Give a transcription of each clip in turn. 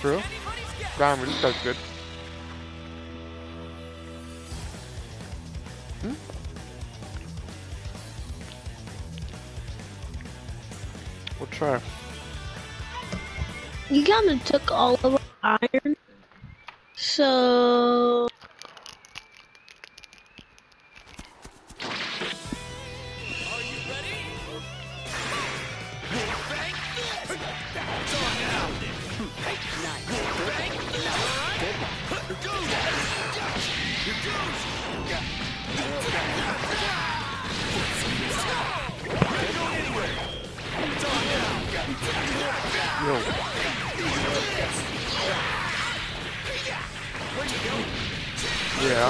true. Damn, this guy's good. Hmm? We'll try. You kinda took all of our iron. So Yo. Yeah.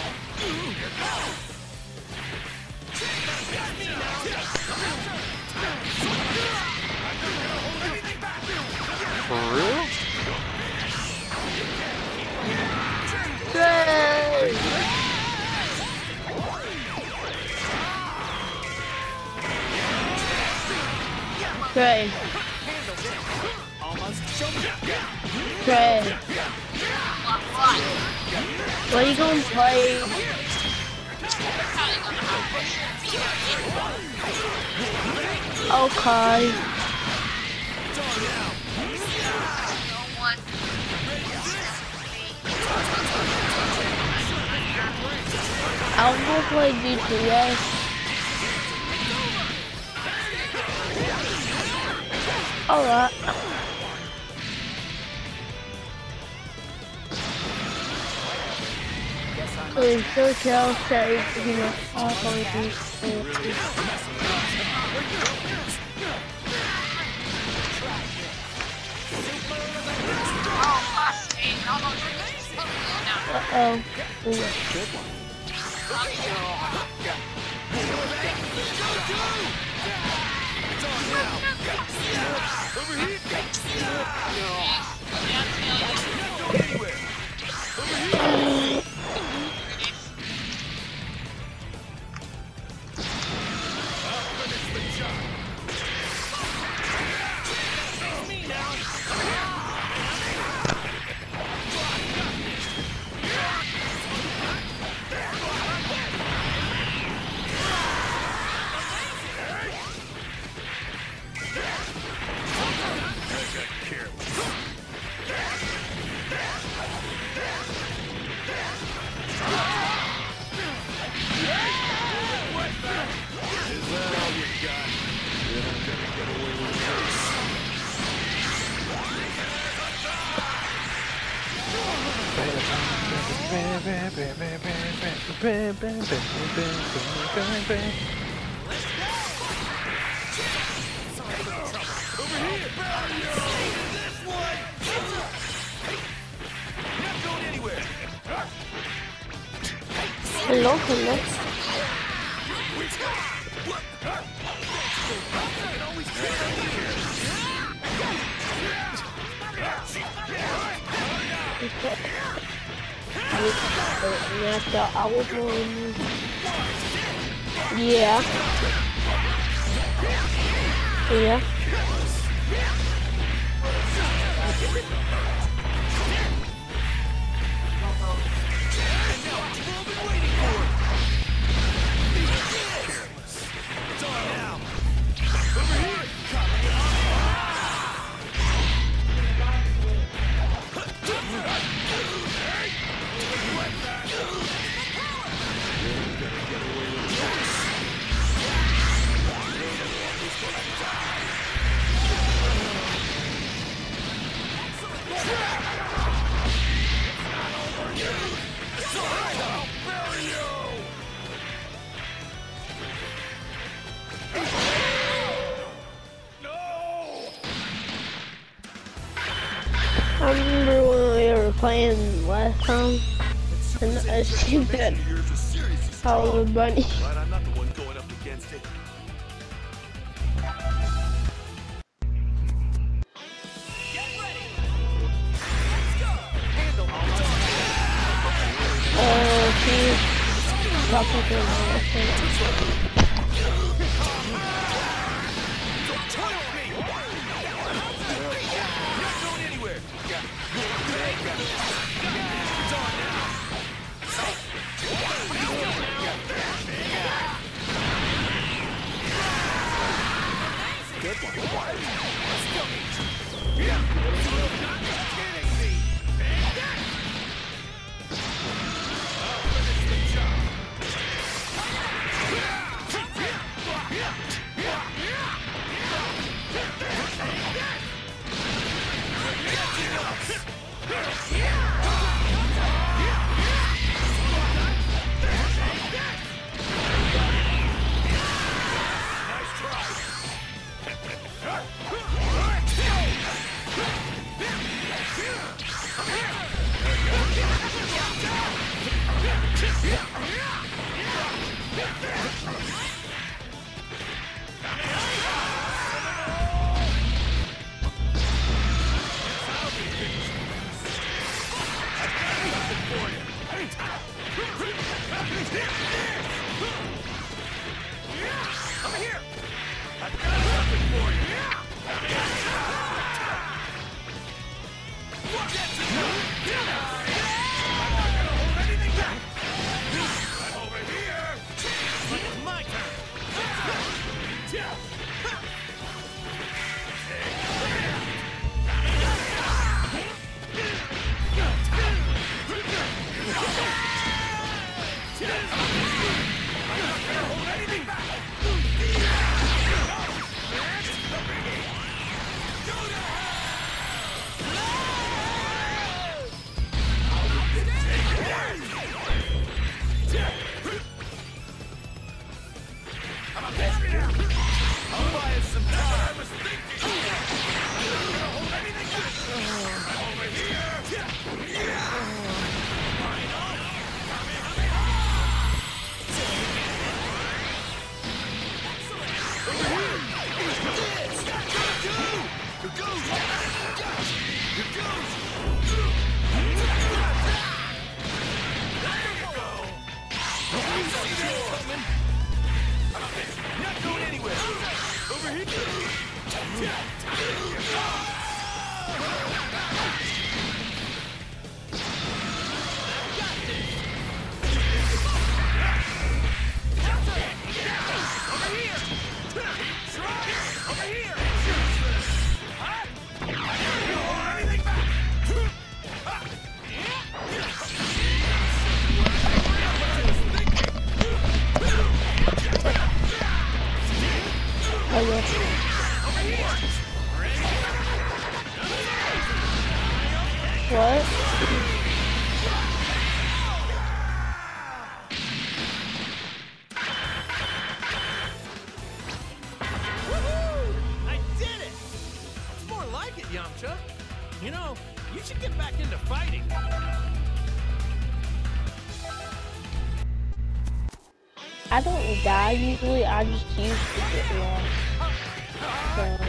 For real? Yay! Great. Great. What are you gonna play? Okay. I'm gonna play GTA. Alright. So Churchill says he was off on the Uh-oh. Hello, hello. Yeah. Yeah. I remember when we were playing last time, and I seen that Hollow Bunny. But I'm not the one going up against it. Get ready. Let's go. Handle She's talking to him. Don't turn on me. Not going anywhere. good one. Let's go. You're not kidding me. I'll finish the job. What? Woohoo! I did it! It's more like it, Yamcha. You know, you should get back into fighting. I don't die usually, I just used to get lost. So.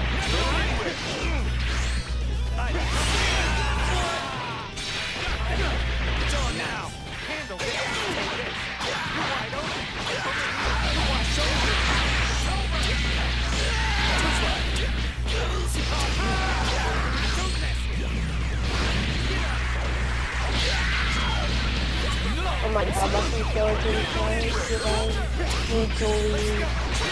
It's on now. Handle this. Take this. You're wide open. You want shoulder. Don't mess with me. Oh my god, that's some skeleton fights that I need to leave.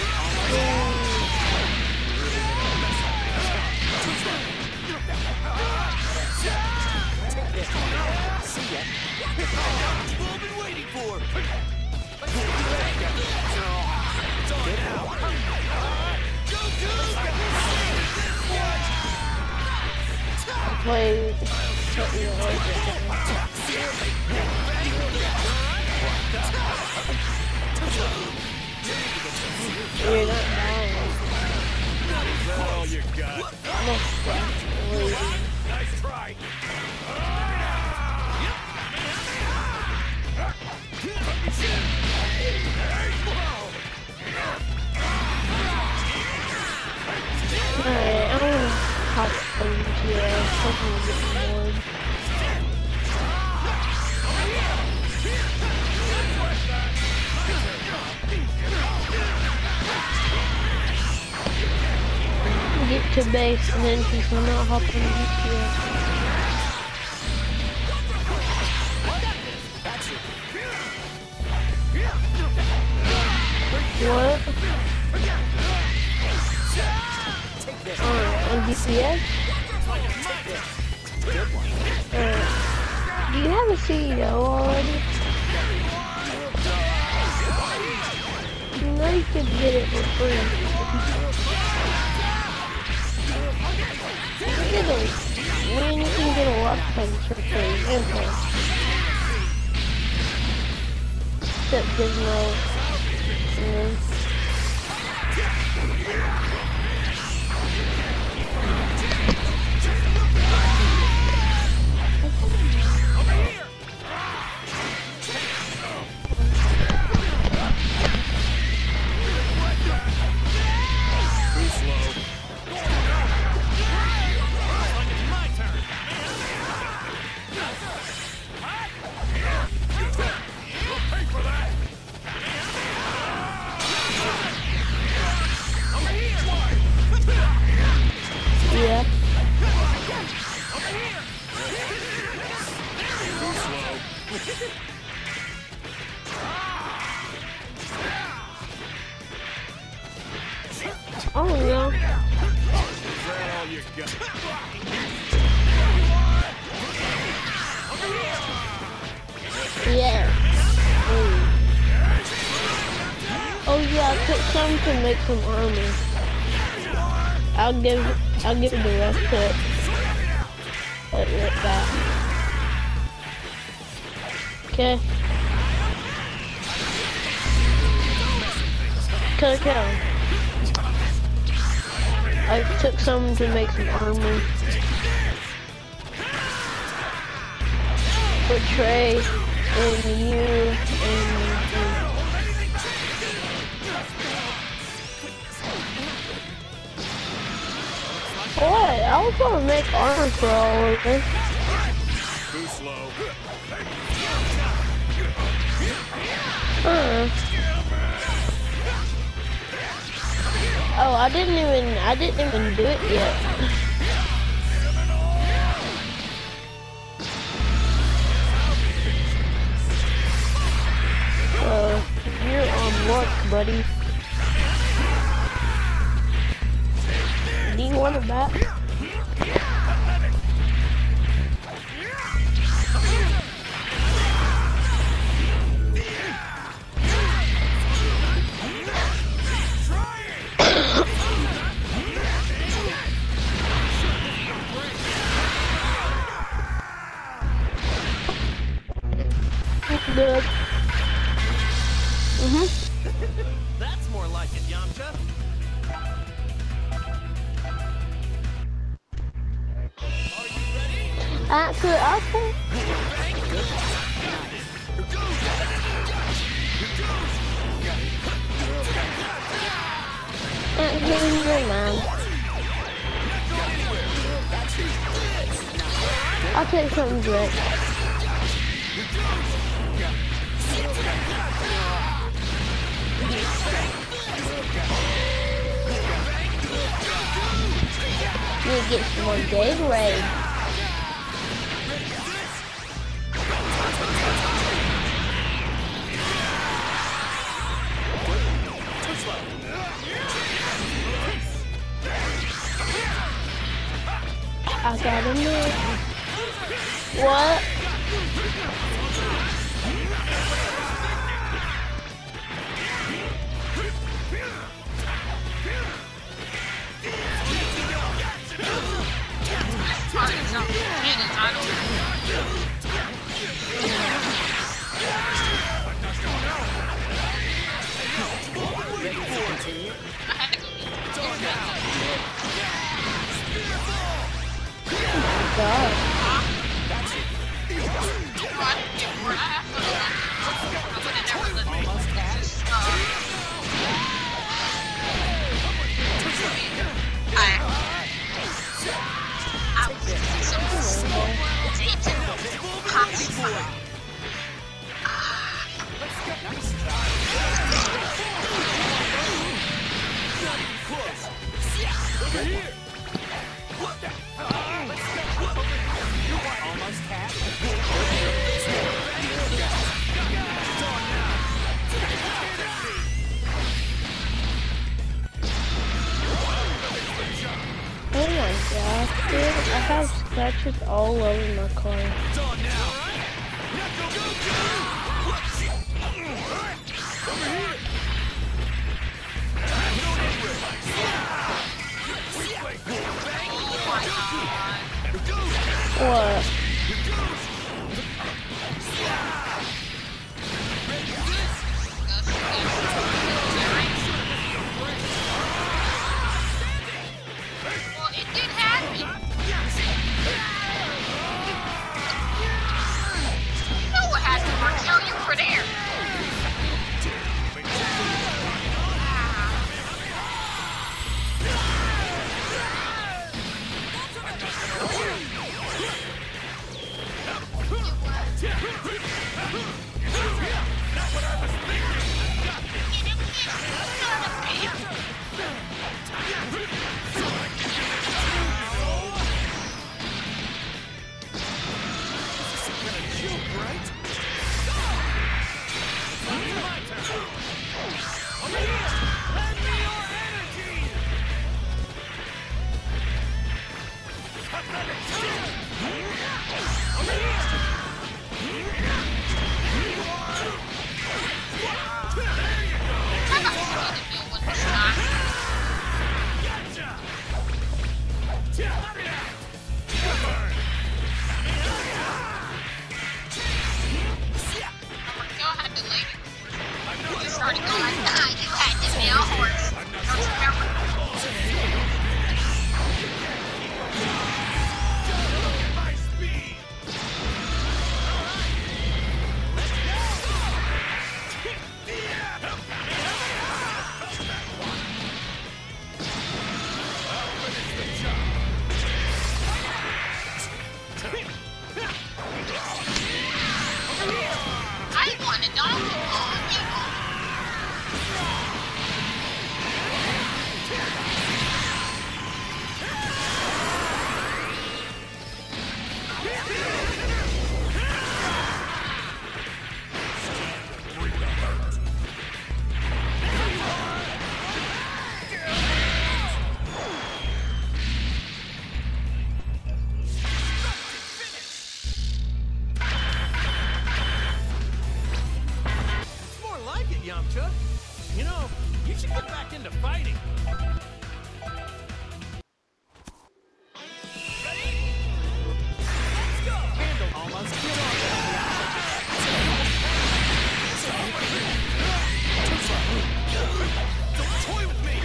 See ya. You've all been waiting for. Let's get back. It's on now. Play. You're not dying. Is that all you got? Nice try. Alright, I'm gonna hop over here. Hopefully we'll get bored. Get to base and then since I'm not hopping here. What? on DPS. Do you have a CEO already? You know you could get it for free. You can get a lot of things for free. Okay. Except Gizmo. Yeah. Oh no. Yeah. Oh yeah, I took some to make some armor. I'll give the rest to it back. Okay. Okay. I took some to make some armor. For Trey and you and what? I was gonna make armor for all of this. Too slow. Oh, I didn't even do it yet. You're on work, buddy. Do you want it back? Good. That's more like it, Yamcha. Actually, I think. You're man. I'll take something good. You get some more Gatorade. I got him there. What? God. Dude, I have scratches all over my car. It's on now. Now go, go, go! Over here! What? Well, it did happen. You know what happened, Markel? You were there. Yamcha. You know, you should get back into fighting. Ready? Let's go! Handle almost. Get on Don't toy with me!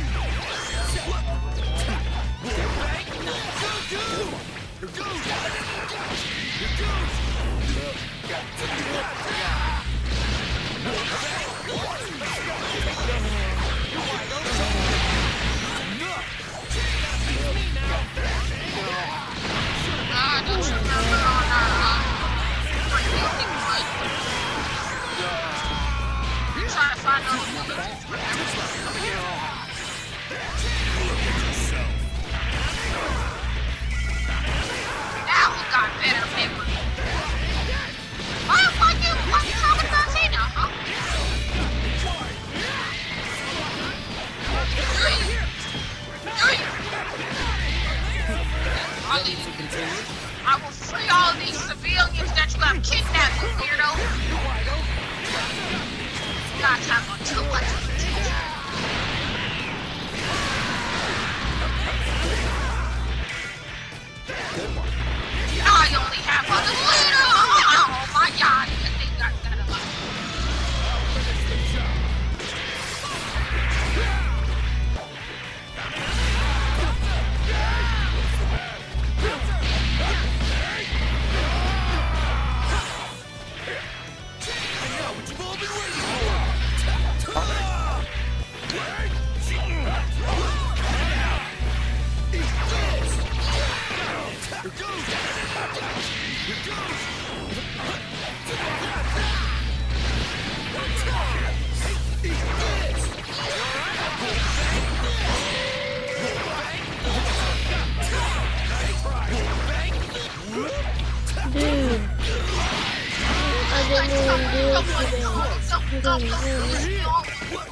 Get back! Go, go! Here goes! Here Don't you remember on our rebuilding fight? We're trying to find out now we got better memory. Why you talking about me now, huh? I will free all these civilians that you have kidnapped, you weirdo. Got time until what? I only have one little. Oh my God! They got that a lot.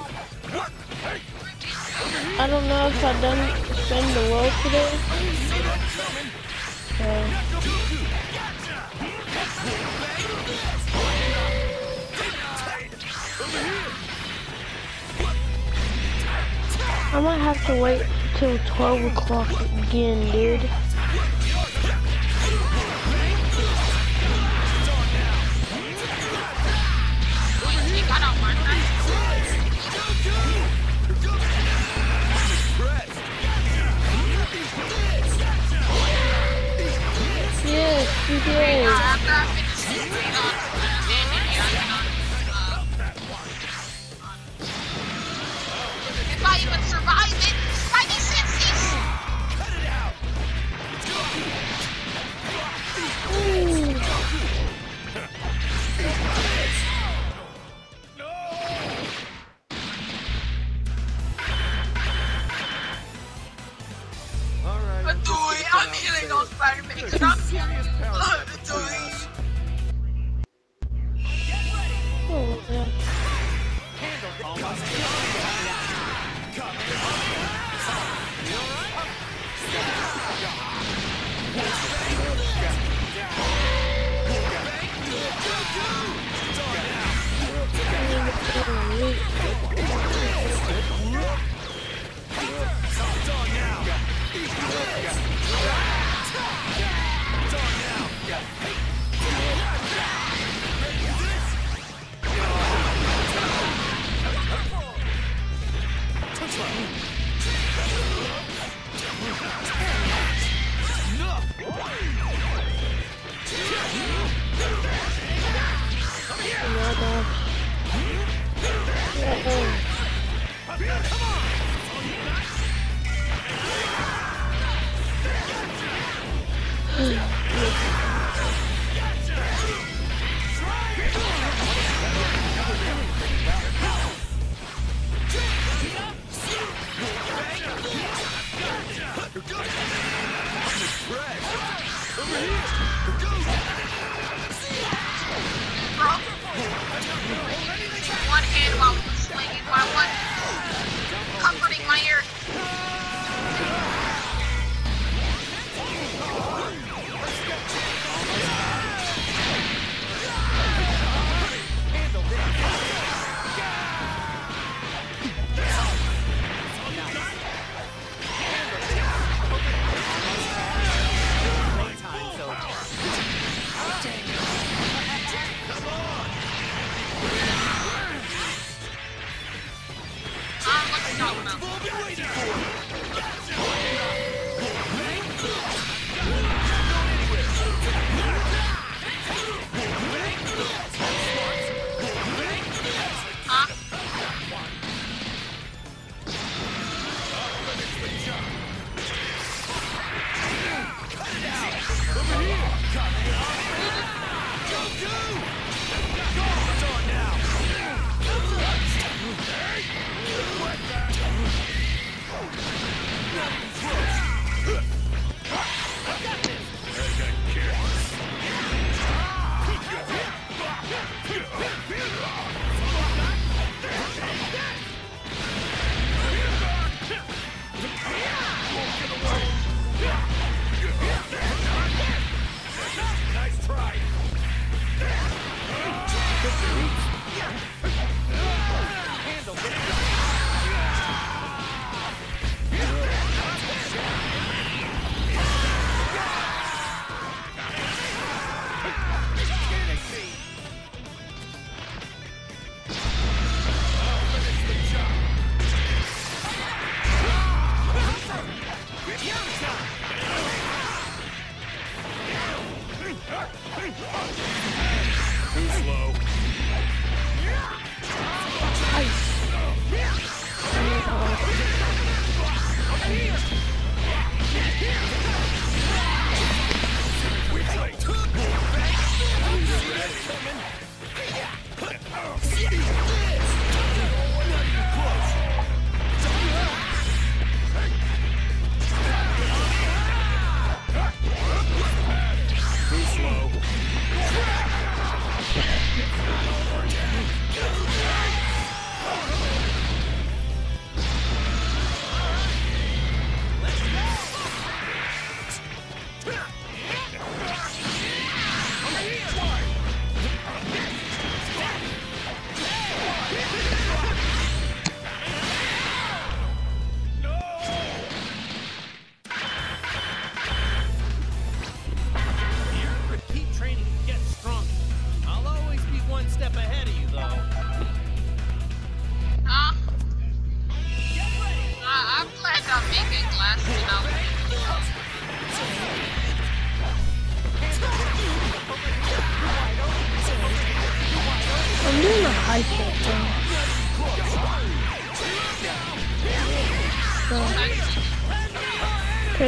I don't know if I done spin the world today. I might have to wait till 12 o'clock again, dude. You got on one night. Yes, you did. After I finish this read on if I even survive it, Spidey senses! Cut it out. I'm healing on Spider-Man because I'm Serious power. Oh, yeah. One hand while swinging my one, comforting my ear. Let's go now.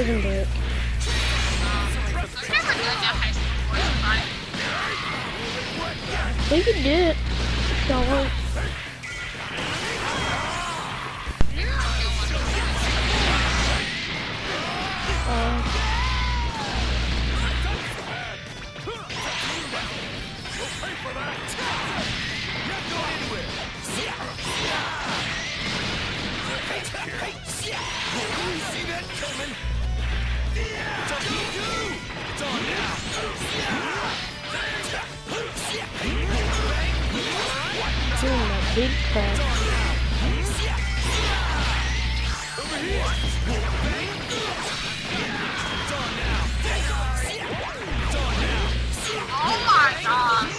Prison Break. I've never done that high school sports fight. We could do it. Don't worry. See that coming? It's on now. Doing that big crap. Over here. It's on now. It's on now. Oh my gosh.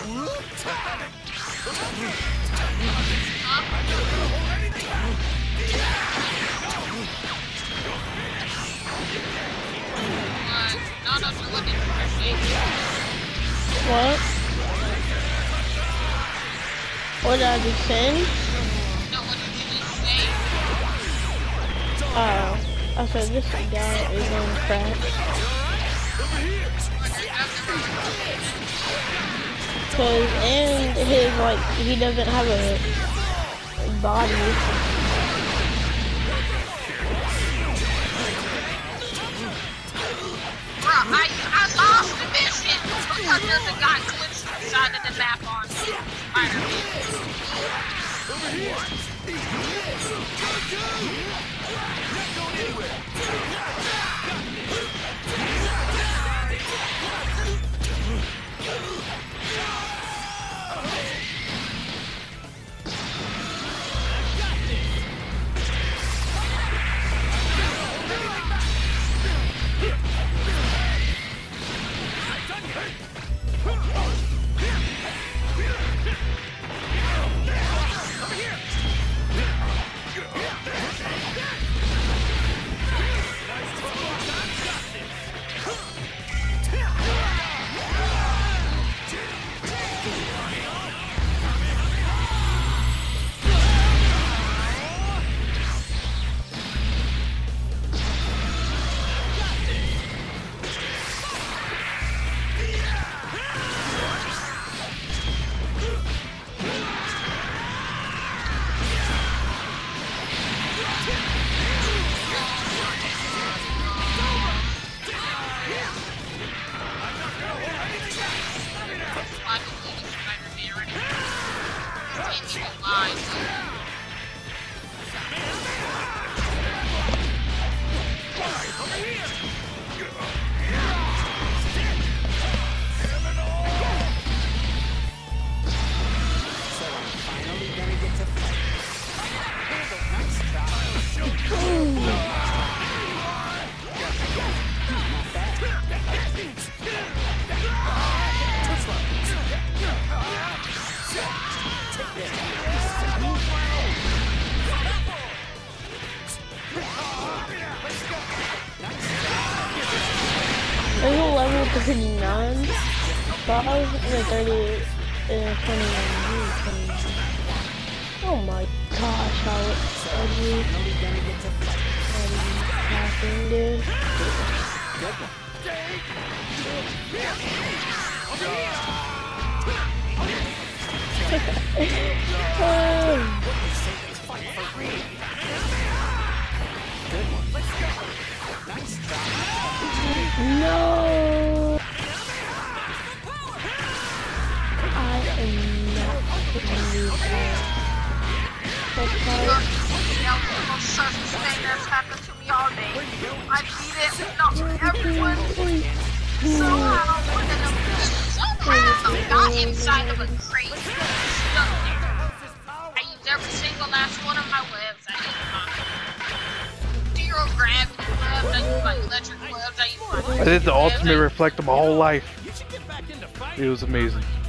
No, no, do what did you say? What? What did I just say? No, what did you just say? Oh, I said this guy is on crack. Cause, and his, like, he doesn't have a body. Bro, I lost the mission because there's a guy glitched inside of the map on Spider-Man. There's a level 39, but I was in the 30, 29. Oh my gosh, how ugly. Happened, dude. No! I am not gonna lose that. That was the most surface thing that's happened to me all day. I beat it, no, everyone somehow got inside of a crate, stuck there. I used every single last one of my webs. I used my zero gravity webs, I used my electric webs, I used my I did the ultimate reflect of my whole life. It was amazing.